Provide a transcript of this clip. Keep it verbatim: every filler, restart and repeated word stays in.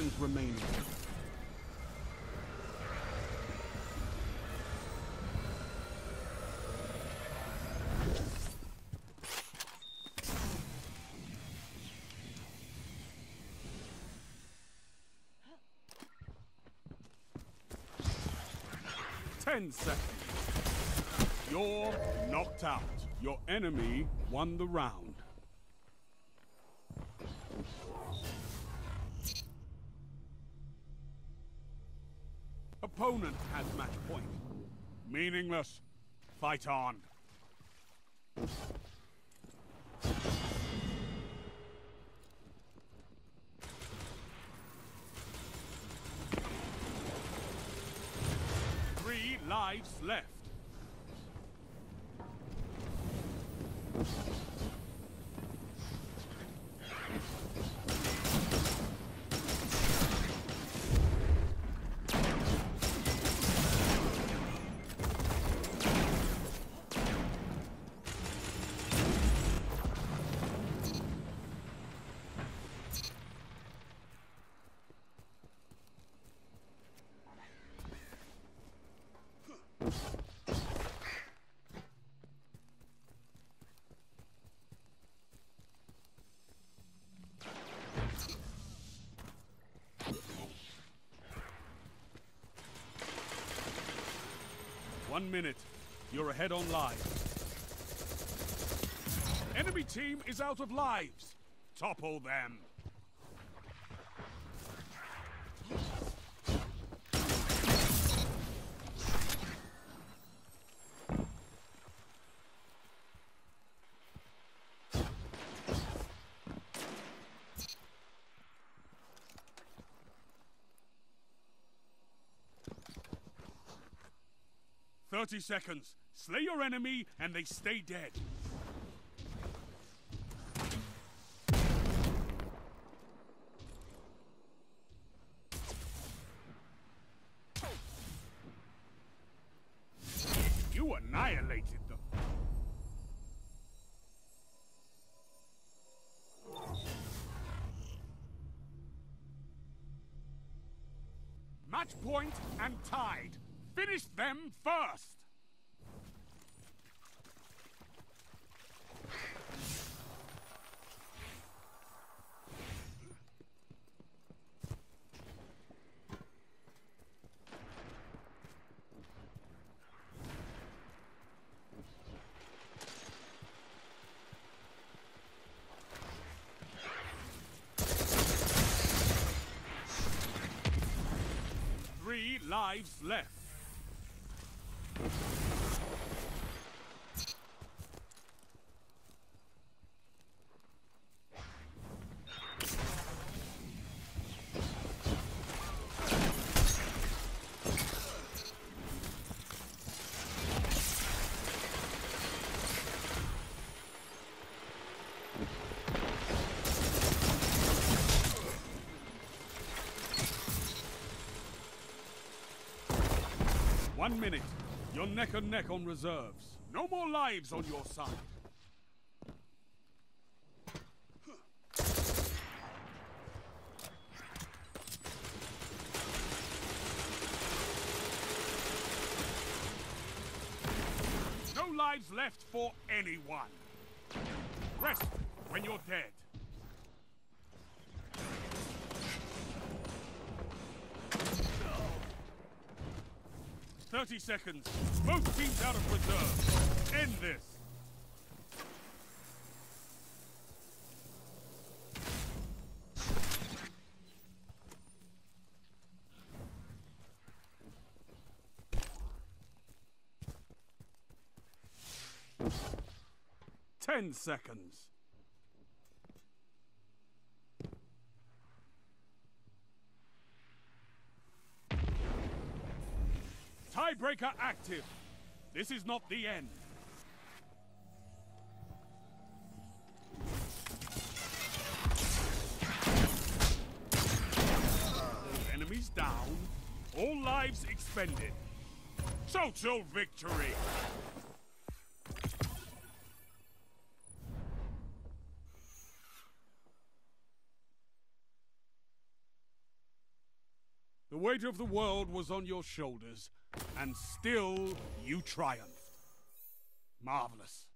seconds remaining. Ten seconds. You're knocked out. Your enemy won the round. Opponent has match point. Meaningless. Fight on. Three lives left. One minute. You're ahead on lives. Enemy team is out of lives. Topple them. Thirty seconds. Slay your enemy and they stay dead. You annihilated them. Match point and tied. Finish them first! Three lives left. One minute. You're neck and neck on reserves. No more lives on your side. No lives left for anyone. Rest when you're dead. Thirty seconds. Both teams out of reserve. End this. Ten seconds. Tiebreaker active. This is not the end. All enemies down. All lives expended. Total victory. The weight of the world was on your shoulders, and still you triumphed. Marvelous.